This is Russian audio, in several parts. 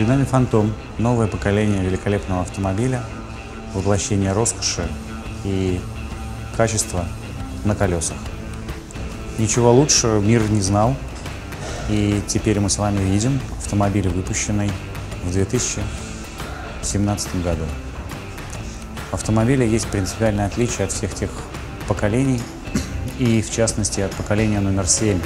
нами Phantom, новое поколение великолепного автомобиля, воплощение роскоши и качества на колесах. Ничего лучше мир не знал, и теперь мы с вами видим автомобиль, выпущенный в 2017 году. В автомобиле есть принципиальное отличие от всех тех поколений, и в частности от поколения номер 7.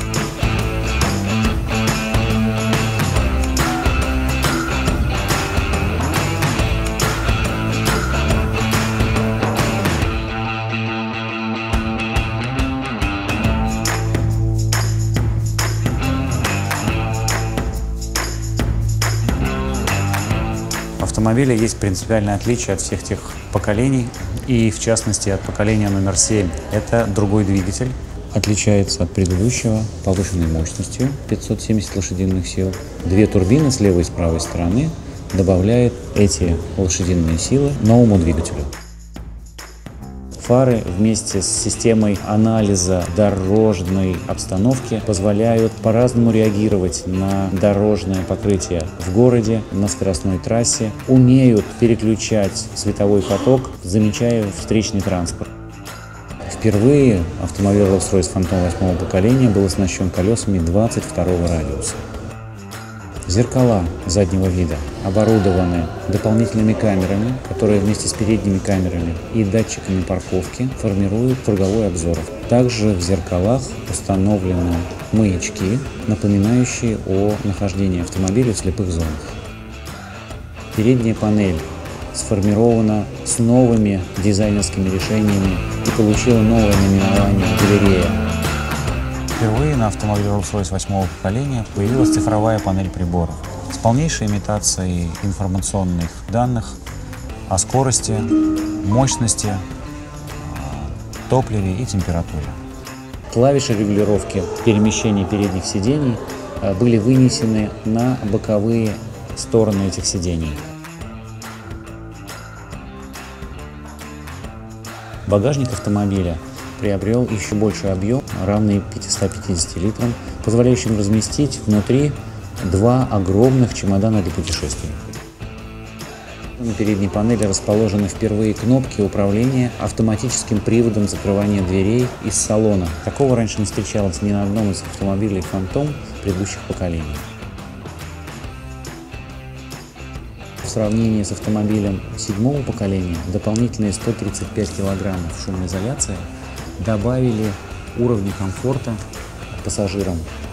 В автомобиле есть принципиальное отличие от всех тех поколений, и в частности от поколения номер 7. Это другой двигатель. Отличается от предыдущего повышенной мощностью 570 лошадиных сил. Две турбины с левой и с правой стороны добавляет эти лошадиные силы новому двигателю. Фары вместе с системой анализа дорожной обстановки позволяют по-разному реагировать на дорожное покрытие в городе, на скоростной трассе, умеют переключать световой поток, замечая встречный транспорт. Впервые автомобиль Rolls-Royce Phantom 8 поколения был оснащен колесами 22 радиуса. Зеркала заднего вида оборудованы дополнительными камерами, которые вместе с передними камерами и датчиками парковки формируют круговой обзор. Также в зеркалах установлены маячки, напоминающие о нахождении автомобиля в слепых зонах. Передняя панель сформирована с новыми дизайнерскими решениями и получила новое наименование «Галерея». Впервые на автомобиле Rolls-Royce 8 поколения появилась цифровая панель приборов с полнейшей имитацией информационных данных о скорости, мощности, топливе и температуре. Клавиши регулировки перемещения передних сидений были вынесены на боковые стороны этих сидений. Багажник автомобиля приобрел еще больший объем, равный 550 литрам, позволяющим разместить внутри два огромных чемодана для путешествий. На передней панели расположены впервые кнопки управления автоматическим приводом закрывания дверей из салона. Такого раньше не встречалось ни на одном из автомобилей Phantom предыдущих поколений. В сравнении с автомобилем 7 поколения дополнительные 135 килограммов шумоизоляции добавили уровня комфорта пассажирам